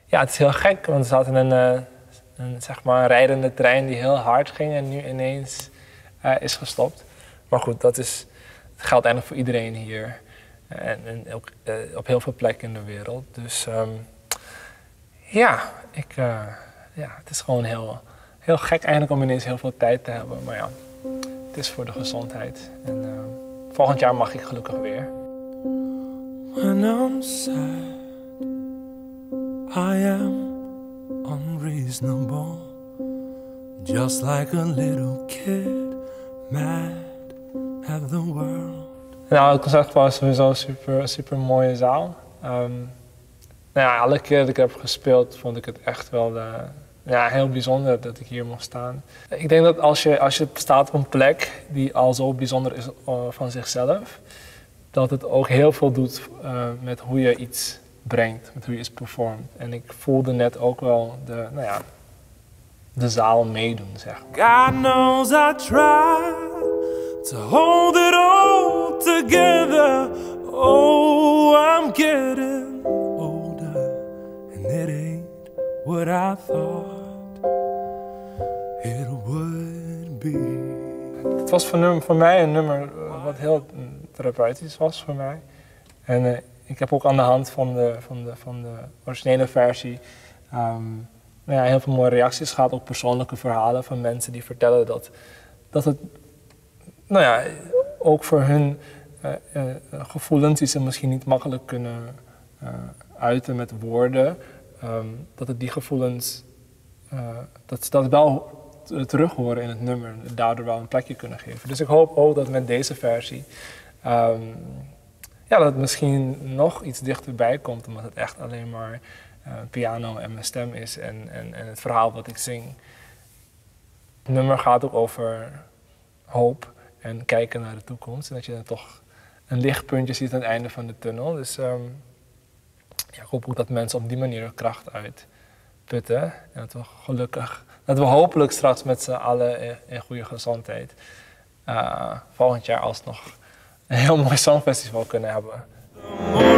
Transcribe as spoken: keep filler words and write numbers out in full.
Ja, het is heel gek, want we zaten in een, uh, een, zeg maar een rijdende trein die heel hard ging en nu ineens uh, is gestopt. Maar goed, dat, is, dat geldt eigenlijk voor iedereen hier en, en ook uh, op heel veel plekken in de wereld. Dus um, ja, ik, uh, ja, het is gewoon heel, heel gek eigenlijk om ineens heel veel tijd te hebben. Maar ja, het is voor de gezondheid. En uh, volgend jaar mag ik gelukkig weer. When I'm sad, I am unreasonable, just like a little kid, mad at the world. Nou, het concert was sowieso super, super mooie zaal. Um, nou ja, alle keer dat ik heb gespeeld vond ik het echt wel uh, ja, heel bijzonder dat ik hier mocht staan. Ik denk dat als je, als je staat op een plek die al zo bijzonder is uh, van zichzelf, dat het ook heel veel doet uh, met hoe je iets brengt, met hoe je iets performt. En ik voelde net ook wel de, nou ja, de zaal meedoen, zeg maar. God knows I try to hold it all together. Oh, I'm getting older and it ain't what I thought it would be. Het was voor, voor mij een nummer wat heel therapeutisch was voor mij. En uh, ik heb ook aan de hand van de, van de, van de originele versie um, nou ja, heel veel mooie reacties gehad, ook persoonlijke verhalen van mensen die vertellen dat, dat het, nou ja, ook voor hun uh, uh, gevoelens die ze misschien niet makkelijk kunnen uh, uiten met woorden, um, dat het die gevoelens, uh, dat ze dat wel terug horen in het nummer en daardoor wel een plekje kunnen geven. Dus ik hoop ook dat met deze versie um, ja, dat het misschien nog iets dichterbij komt, omdat het echt alleen maar uh, piano en mijn stem is en, en, en het verhaal wat ik zing. Het nummer gaat ook over hoop en kijken naar de toekomst en dat je dan toch een lichtpuntje ziet aan het einde van de tunnel. Dus um, ja, ik hoop ook dat mensen op die manier kracht uitputten en dat we gelukkig, dat we hopelijk straks met z'n allen in, in goede gezondheid uh, volgend jaar alsnog een heel mooi songfestival kunnen hebben.